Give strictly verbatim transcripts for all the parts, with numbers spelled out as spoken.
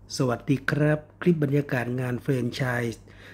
สวัสดีครับคลิปบรรยากาศงานแฟรนไชส์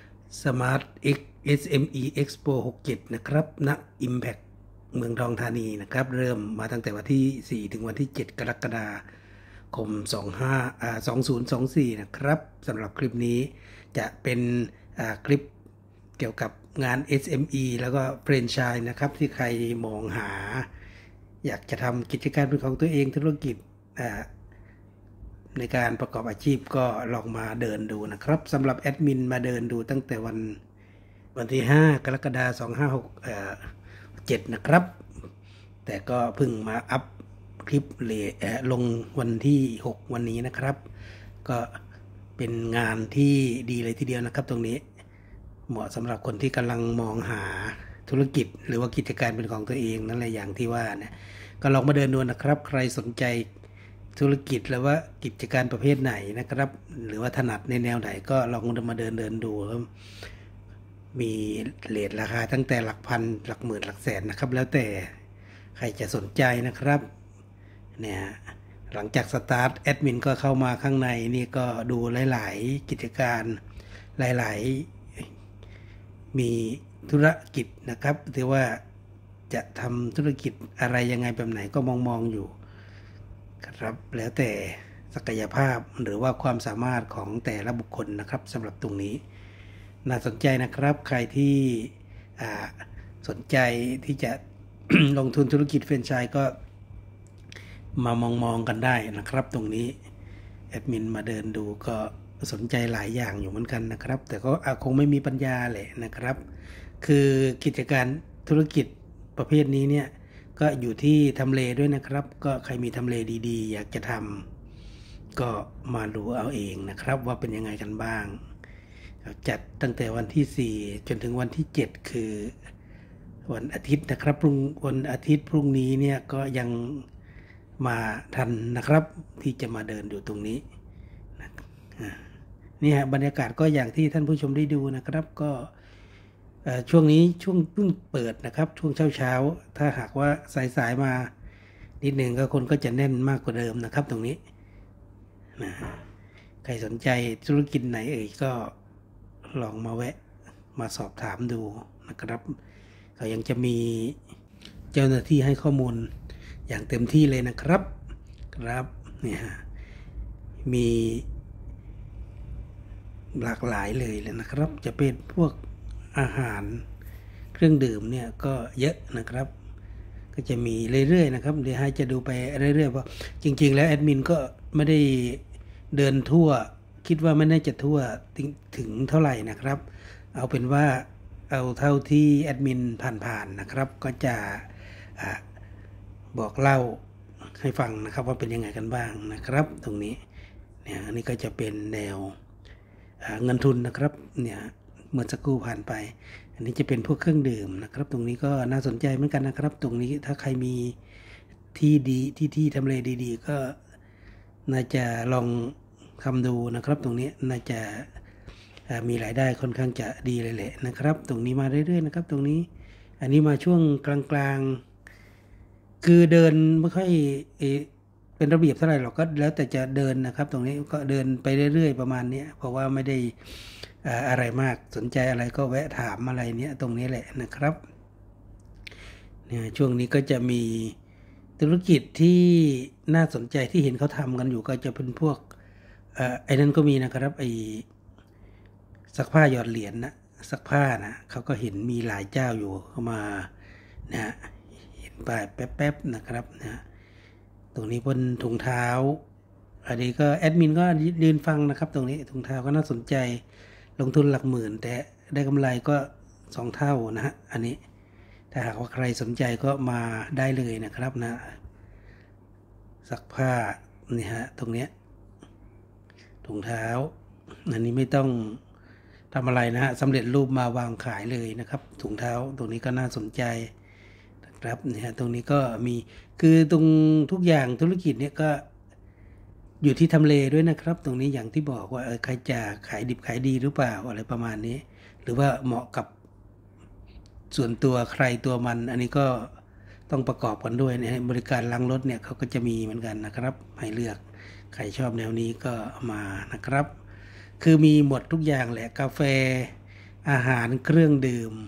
Smart X เอส เอ็ม อี Expo หกสิบเจ็ดนะครับณ Impact เมืองทองธานีนะครับเริ่มมาตั้งแต่วันที่สี่ถึงวันที่เจ็ดกรกฎาคม25อ่าสองพันยี่สิบสี่นะครับสำหรับคลิปนี้จะเป็นอ่าคลิปเกี่ยวกับงาน เอส เอ็ม อี แล้วก็แฟรนไชส์นะครับที่ใครมองหาอยากจะทำกิจการเป็นของตัวเองธุรกิจอ่าในการประกอบอาชีพก็ลองมาเดินดูนะครับสำหรับแอดมินมาเดินดูตั้งแต่วันวันที่ห้ากรกฎาคมสองพันห้าร้อยหกสิบเจ็ดนะครับแต่ก็เพิ่งมาอัพคลิปเลยลงวันที่หกวันนี้นะครับก็เป็นงานที่ดีเลยทีเดียวนะครับตรงนี้เหมาะสำหรับคนที่กำลังมองหาธุรกิจหรือว่ากิจการเป็นของตัวเองนั่นแหละอย่างที่ว่าเนี่ยก็ลองมาเดินดูนะครับใครสนใจธุรกิจหรือว่ากิจการประเภทไหนนะครับหรือว่าถนัดในแนวไหนก็ลองมาเดินเดินดูมีเรทราคาตั้งแต่หลักพันหลักหมื่นหลักแสนนะครับแล้วแต่ใครจะสนใจนะครับเนี่ยหลังจากสตาร์ทแอดมินก็เข้ามาข้างในนี่ก็ดูหลายๆกิจการหลายๆมีธุรกิจนะครับถือว่าจะทำธุรกิจอะไรยังไงแบบไหนก็มองมองอยู่ครับแล้วแต่ศักยภาพหรือว่าความสามารถของแต่ละบุคคลนะครับสำหรับตรงนี้น่าสนใจนะครับใครที่สนใจที่จะ ลงทุนธุรกิจแฟรนไชส์ก็มามองมองกันได้นะครับตรงนี้แอดมินมาเดินดูก็สนใจหลายอย่างอยู่เหมือนกันนะครับแต่ก็คงไม่มีปัญญาแหละนะครับคือกิจการธุรกิจประเภทนี้เนี่ยก็อยู่ที่ทำเลด้วยนะครับก็ใครมีทำเลดีๆอยากจะทำก็มาดูเอาเองนะครับว่าเป็นยังไงกันบ้างจัดตั้งแต่วันที่สี่จนถึงวันที่เจ็ดคือวันอาทิตย์นะครับพรุ่งวันอาทิตย์พรุ่งนี้เนี่ยก็ยังมาทันนะครับที่จะมาเดินอยู่ตรงนี้นี่ฮะบรรยากาศก็อย่างที่ท่านผู้ชมได้ดูนะครับก็ช่วงนี้ช่วงเพิ่งเปิดนะครับช่วงเช้าๆถ้าหากว่าสายๆมานิดหนึ่งก็คนก็จะแน่นมากกว่าเดิมนะครับตรงนี้นะใครสนใจธุรกิจไหนเอ่ยก็ลองมาแวะมาสอบถามดูนะครับเขายังจะมีเจ้าหน้าที่ให้ข้อมูลอย่างเต็มที่เลยนะครับครับเนี่ยมีหลากหลายเลยเลยนะครับจะเป็นพวกอาหารเครื่องดื่มเนี่ยก็เยอะนะครับก็จะมีเรื่อยๆนะครับเดี๋ยวให้จะดูไปเรื่อยๆเพราะจริงๆแล้วแอดมินก็ไม่ได้เดินทั่วคิดว่าไม่น่าจะทั่วถึงเท่าไหร่นะครับเอาเป็นว่าเอาเท่าที่แอดมินผ่านๆนะครับก็จะบอกเล่าให้ฟังนะครับว่าเป็นยังไงกันบ้างนะครับตรงนี้เนี่ยอันนี้ก็จะเป็นแนวเงินทุนนะครับเนี่ยเมื่อสักครู่ผ่านไปอันนี้จะเป็นพวกเครื่องดื่มนะครับตรงนี้ก็น่าสนใจเหมือนกันนะครับตรงนี้ถ้าใครมีที่ดีที่ที่ทำเลดีๆก็น่าจะลองทำดูนะครับตรงนี้น่าจะมีรายได้ค่อนข้างจะดีเลยแหละนะครับตรงนี้มาเรื่อยๆนะครับตรงนี้อันนี้มาช่วงกลางๆคือเดินไม่ค่อยเป็นระเบียบเท่าไหร่หรอกก็แล้วแต่จะเดินนะครับตรงนี้ก็เดินไปเรื่อยๆประมาณนี้เพราะว่าไม่ได้อะไรมากสนใจอะไรก็แวะถามอะไรเนี้ยตรงนี้แหละนะครับเนี่ยช่วงนี้ก็จะมีธุรกิจที่น่าสนใจที่เห็นเขาทำกันอยู่ก็จะเป็นพวกไอ้นั้นก็มีนะครับไอ้ซักผ้าหยอดเหรียญ นะซักผ้านะเขาก็เห็นมีหลายเจ้าอยู่เข้ามานะเห็นป้ายแป๊บๆนะครับนะตรงนี้บนถุงเท้าอันนี้ก็แอดมินก็ยืนฟังนะครับตรงนี้ถุงเท้าก็น่าสนใจลงทุนหลักหมื่นแต่ได้กำไรก็สองเท่านะฮะอันนี้ถ้าหากว่าใครสนใจก็มาได้เลยนะครับนะซักผ้านี่ฮะตรงเนี้ยถุงเท้าอันนี้ไม่ต้องทำอะไรนะฮะสำเร็จรูปมาวางขายเลยนะครับถุงเท้าตรงนี้ก็น่าสนใจนะครับเนี่ยตรงนี้ก็มีคือตรงทุกอย่างธุรกิจเนี่ยก็อยู่ที่ทำเลด้วยนะครับตรงนี้อย่างที่บอกว่าใครจะขายดิบขายดีหรือเปล่าอะไรประมาณนี้หรือว่าเหมาะกับส่วนตัวใครตัวมันอันนี้ก็ต้องประกอบกันด้วยนะบริการล้างรถเนี่ยเขาก็จะมีเหมือนกันนะครับให้เลือกใครชอบแนวนี้ก็มานะครับคือมีหมดทุกอย่างแหละกาแฟอาหารเครื่องดื่ม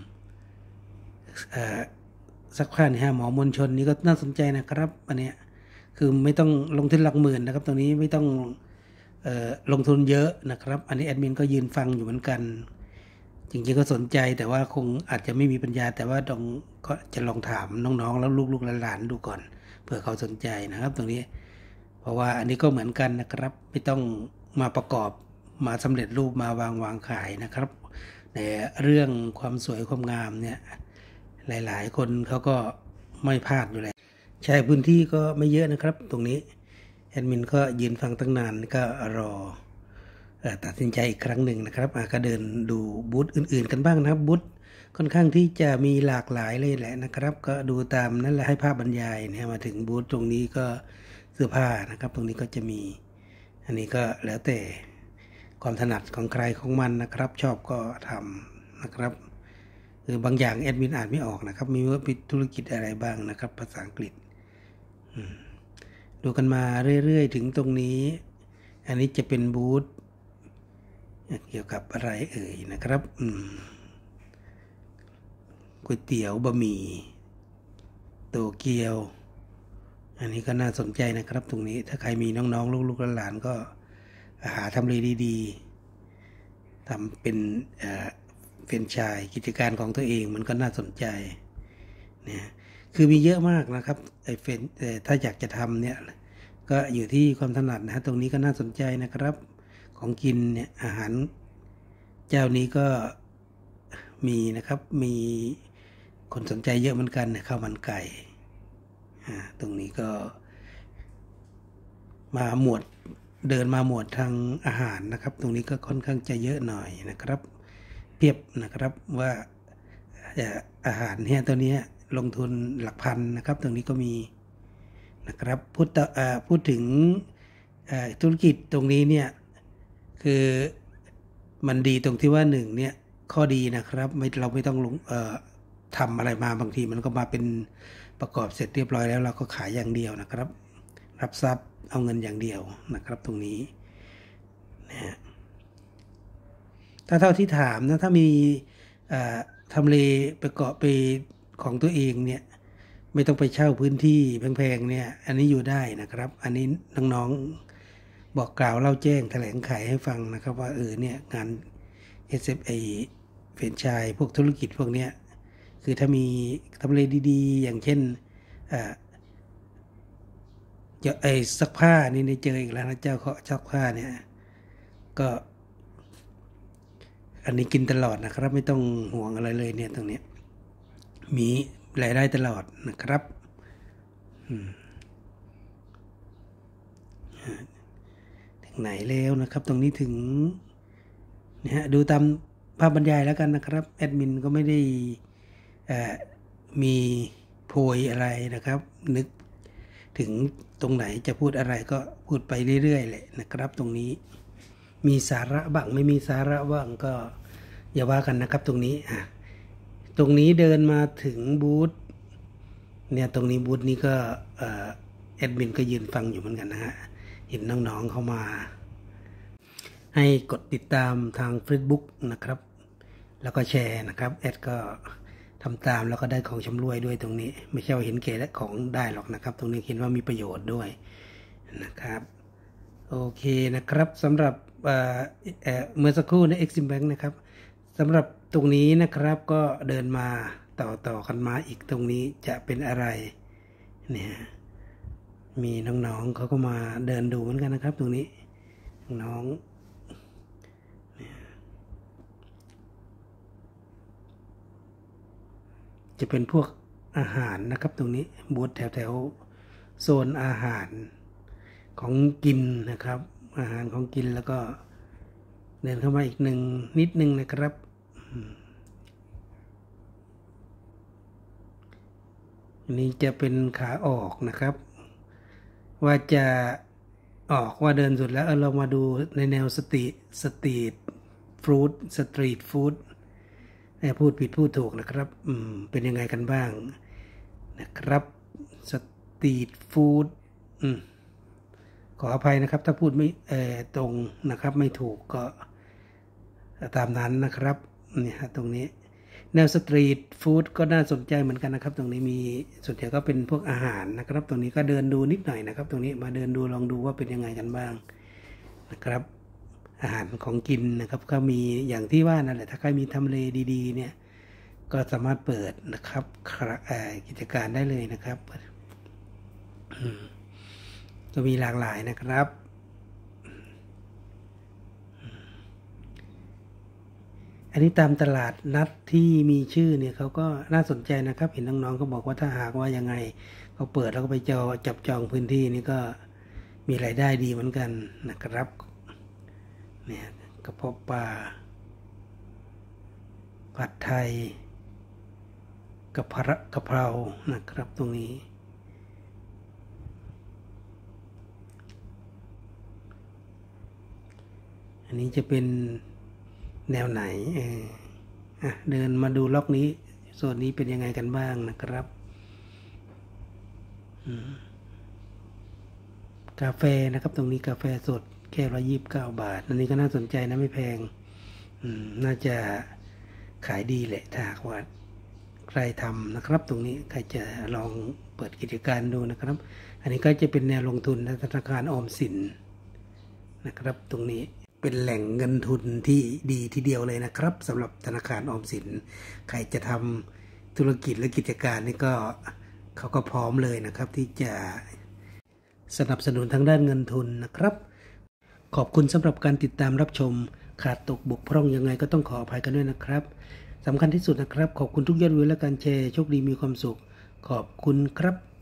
ซักผ้าในห้าหมอมวลชนนี้ก็น่าสนใจนะครับอันนี้คือไม่ต้องลงทุนหลักหมื่นนะครับตรงนี้ไม่ต้องเอ่อลงทุนเยอะนะครับอันนี้แอดมินก็ยืนฟังอยู่เหมือนกันจริงๆก็สนใจแต่ว่าคงอาจจะไม่มีปัญญาแต่ว่าต้องก็จะลองถามน้องๆแล้วลูกๆหลานๆดูก่อนเผื่อเขาสนใจนะครับตรงนี้เพราะว่าอันนี้ก็เหมือนกันนะครับไม่ต้องมาประกอบมาสำเร็จรูปมาวางวางขายนะครับแต่เรื่องความสวยความงามเนี่ยหลายๆคนเขาก็ไม่พลาดอยู่แล้วใช้พื้นที่ก็ไม่เยอะนะครับตรงนี้แอดมินก็ยืนฟังตั้งนานก็รอตัดสินใจอีกครั้งหนึ่งนะครับก็เดินดูบูธอื่นๆกันบ้างนะครับบูธค่อนข้างที่จะมีหลากหลายเลยแหละนะครับก็ดูตามนั่นแหละให้ภาพบรรยายเนี่ยมาถึงบูธตรงนี้ก็เสื้อผ้านะครับตรงนี้ก็จะมีอันนี้ก็แล้วแต่ความถนัดของใครของมันนะครับชอบก็ทำนะครับคือบางอย่างแอดมินอ่านไม่ออกนะครับมีว่าเป็นธุรกิจอะไรบ้างนะครับภาษาอังกฤษดูกันมาเรื่อยๆถึงตรงนี้อันนี้จะเป็นบูธเกี่ยวกับอะไรเอ่ยนะครับก๋วยเตี๋ยวบะหมี่โตเกียวอันนี้ก็น่าสนใจนะครับตรงนี้ถ้าใครมีน้องๆลูกๆหลานๆก็หาทำเลดีๆทำเป็นเฟรนไชส์กิจการของตัวเองมันก็น่าสนใจเนี่ยคือมีเยอะมากนะครับไอ้เฟรนถ้าอยากจะทำเนี่ยก็อยู่ที่ความถนัดนะตรงนี้ก็น่าสนใจนะครับของกินเนี่ยอาหารเจ้านี้ก็มีนะครับมีคนสนใจเยอะเหมือนกันข้าวมันไก่ตรงนี้ก็มาหมวดเดินมาหมวดทางอาหารนะครับตรงนี้ก็ค่อนข้างจะเยอะหน่อยนะครับเพียบนะครับว่าอาหารเนี่ยตัวนี้ลงทุนหลักพันนะครับตรงนี้ก็มีนะครับพูดพูดถึงธุรกิจตรงนี้เนี่ยคือมันดีตรงที่ว่าหนึ่งเนี่ยข้อดีนะครับไม่เราไม่ต้องลงทำอะไรมาบางทีมันก็มาเป็นประกอบเสร็จเรียบร้อยแล้วเราก็ขายอย่างเดียวนะครับรับทรัพย์เอาเงินอย่างเดียวนะครับตรงนี้นะถ้าเท่าที่ถามนะถ้ามีทำเลประกอบไปของตัวเองเนี่ยไม่ต้องไปเช่าพื้นที่แพงๆเนี่ยอันนี้อยู่ได้นะครับอันนี้น้องๆบอกกล่าวเล่าแจ้งแถลงไขให้ฟังนะครับว่าเออเนี่ยงาน เอส เอฟ ไอ แฟรนไชส์พวกธุรกิจพวกเนี้ยคือถ้ามีทำเลดีๆอย่างเช่นจะไอ้ซักผ้านี่ในเจออีกแล้วนะเจ้าเขาซักผ้าเนี่ยก็อันนี้กินตลอดนะครับไม่ต้องห่วงอะไรเลยเนี่ยตรงนี้มีรายได้ตลอดนะครับถึงไหนแล้วนะครับตรงนี้ถึงนะฮะดูตามภาพบรรยายแล้วกันนะครับแอดมินก็ไม่ได้มีโพยอะไรนะครับนึกถึงตรงไหนจะพูดอะไรก็พูดไปเรื่อยๆเลยนะครับตรงนี้มีสาระบ้างไม่มีสาระบ้างก็อย่าว่ากันนะครับตรงนี้อ่ะตรงนี้เดินมาถึงบูธเนี่ยตรงนี้บูธนี้ก็แอดมินก็ยืนฟังอยู่เหมือนกันนะฮะเห็นน้องๆเข้ามาให้กดติดตามทาง Facebook นะครับแล้วก็แชร์นะครับแอดก็ทำตามแล้วก็ได้ของชำร่วยด้วยตรงนี้ไม่ใช่ว่าเห็นเก๋และของได้หรอกนะครับตรงนี้เห็นว่ามีประโยชน์ด้วยนะครับโอเคนะครับสำหรับเมื่อสักครู่ใน Exim Bank นะครับสำหรับตรงนี้นะครับก็เดินมาต่อต่อกันมาอีกตรงนี้จะเป็นอะไรเนี่ยมีน้องๆเขาก็มาเดินดูเหมือนกันนะครับตรงนี้น้องจะเป็นพวกอาหารนะครับตรงนี้บูธแถวแถวโซนอาหารของกินนะครับอาหารของกินแล้วก็เดินเข้ามาอีกหนึ่งนิดนึงนะครับอันนี้จะเป็นขาออกนะครับว่าจะออกว่าเดินสุดแล้วเรามาดูในแนวสตรีทสตรีทฟู้ดสตรีทฟู้ดพูดผิดพูดถูกนะครับอืมเป็นยังไงกันบ้างนะครับสตรีทฟู้ดอืมขออภัยนะครับถ้าพูดไม่เอ่อตรงนะครับไม่ถูกก็ตามนั้นนะครับเนี่ยตรงนี้แนวสตรีทฟู้ดก็น่าสนใจเหมือนกันนะครับตรงนี้มีส่วนใหญ่ก็เป็นพวกอาหารนะครับตรงนี้ก็เดินดูนิดหน่อยนะครับตรงนี้มาเดินดูลองดูว่าเป็นยังไงกันบ้างนะครับอาหารของกินนะครับก็มีอย่างที่ว่านั่นแหละถ้าใครมีทำเลดีๆเนี่ยก็สามารถเปิดนะครับกิจการได้เลยนะครับก็มีหลากหลายนะครับอันนี้ตามตลาดนัดที่มีชื่อเนี่ยเขาก็น่าสนใจนะครับเห็นน้องๆเขาบอกว่าถ้าหากว่ายังไงเขาเปิดแล้วก็ไปจอจับจองพื้นที่นี่ก็มีรายได้ดีเหมือนกันนะครับเนี่ยกระเพาะปลาผัดไทยกะเพรากะเพรานะครับตรงนี้อันนี้จะเป็นแนวไหนเอออ่ะเดินมาดูล็อกนี้ส่วนนี้เป็นยังไงกันบ้างนะครับกาแฟนะครับตรงนี้กาแฟสดแก้วละยี่สิบเก้าบาทอันนี้ก็น่าสนใจนะไม่แพงน่าจะขายดีแหละถ้าว่าใครทำนะครับตรงนี้ใครจะลองเปิดกิจการดูนะครับอันนี้ก็จะเป็นแนวลงทุนธนาคารออมสินนะครับตรงนี้เป็นแหล่งเงินทุนที่ดีทีเดียวเลยนะครับสำหรับธนาคารออมสินใครจะทำธุรกิจและกิจการนี่ก็เขาก็พร้อมเลยนะครับที่จะสนับสนุนทางด้านเงินทุนนะครับขอบคุณสำหรับการติดตามรับชมขาดตกบกพร่องยังไงก็ต้องขออภัยกันด้วยนะครับสำคัญที่สุดนะครับขอบคุณทุกยอดวิวและการแชร์โชคดีมีความสุขขอบคุณครับ